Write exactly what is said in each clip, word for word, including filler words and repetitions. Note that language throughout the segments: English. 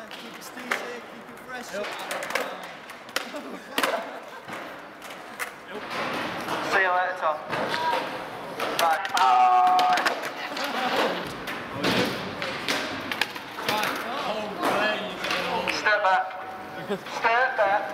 Keep it steezy, keep it fresh. Yep. See you later, Tom. Bye. Bye. Step back. Step back.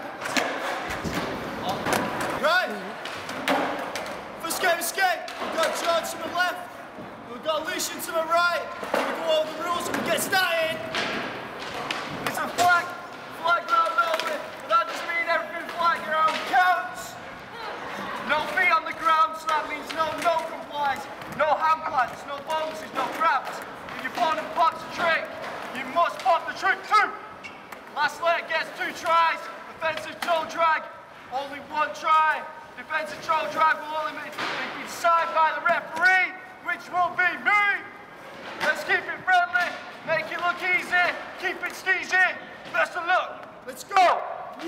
Right. First game escape. We've got George to the left. We've got Lucien to the right. We go over the rules and we get started. It's a flag. Flag round over. But that just means everything flag around counts. No feet on the ground, so that means no no complies, no hand plants, no bonuses, no grabs. If your opponent pops a trick, you must pop the trick too. Last leg gets two tries. Defensive toe drag, only one try. Defensive toe drag will only be decided by the referee, which will be me. Let's keep it friendly, make it look easy, keep it skeezy. Best of luck. Let's go.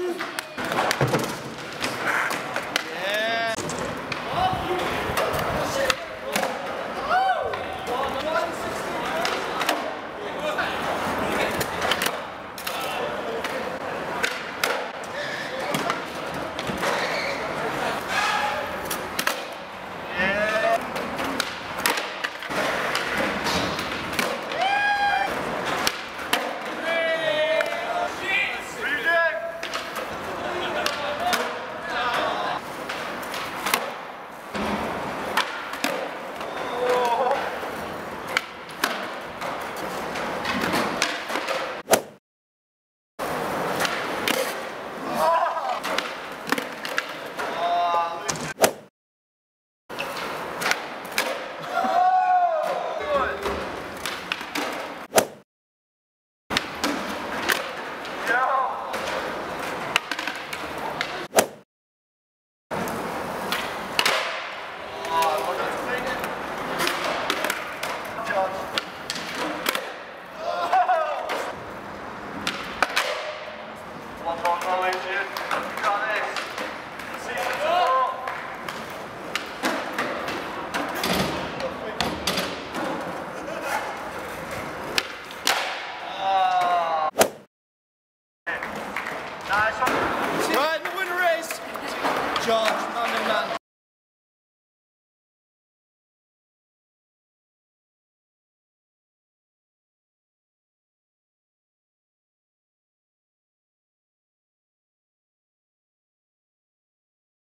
Yeah. Right, the winner is George, man and man.